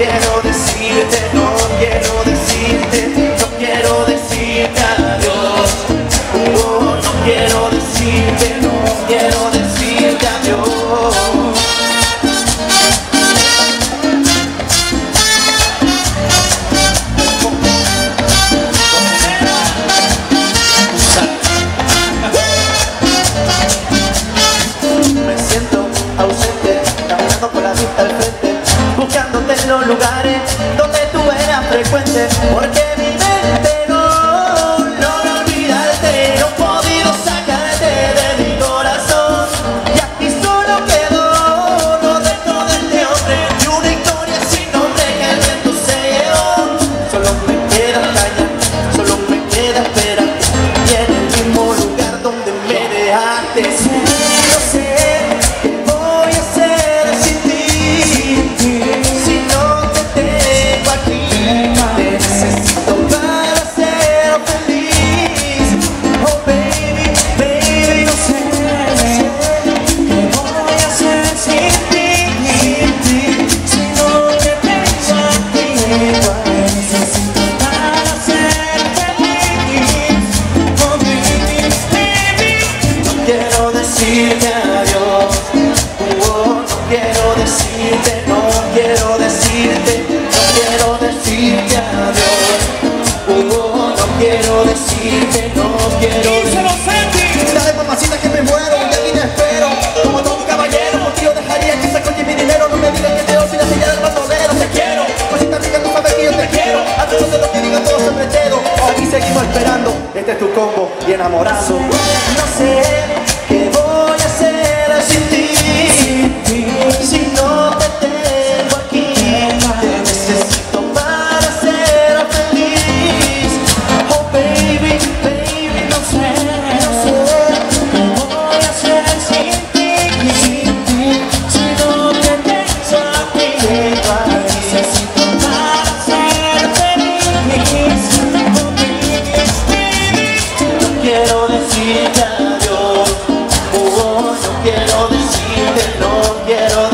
quiero decirte, no quiero decirte, no quiero decirte adiós. Oh, no quiero decirte, no quiero decirte adiós. Me siento ausente, caminando con la vista al frente, buscándote en los lugares donde tú eras frecuente, porque mi mente no logra olvidarte, no he podido sacarte de mi corazón, y aquí solo quedó lo dentro de este hombre, y una historia sin nombre que el viento se llevó. Solo me queda callar, solo me queda esperar, y en el mismo lugar donde me dejaste. No sé qué voy a hacer sin ti, si no te tengo aquí. Te necesito para ser feliz. Oh baby, baby, no sé qué voy a hacer sin ti, si no te tengo aquí. Te necesito para ser feliz. Oh baby, baby, no quiero decirte adiós. Oh, no quiero decirte, no quiero decirte, no quiero decirte adiós. Oh, no quiero decirte, no quiero decirte. Dale mamacita que me muero y aquí te espero. Como todo un caballero, por ti yo dejaría que se coche mi dinero. No me digas que te olvidas ya del bandolero. Te quiero, cosita rica, tú sabes que yo te quiero. A pesar de lo que digan todos sobre entero. Aquí seguimos esperando, este es tu combo y enamorado. No sé qué voy a hacer sin ti, si no te tengo aquí. Te necesito para ser feliz. Oh baby, baby, no sé qué voy a hacer sin ti, si no te tengo aquí. Te necesito para ser feliz. Oh baby, baby, no quiero decirte adiós. Oh, no quiero decirte, no quiero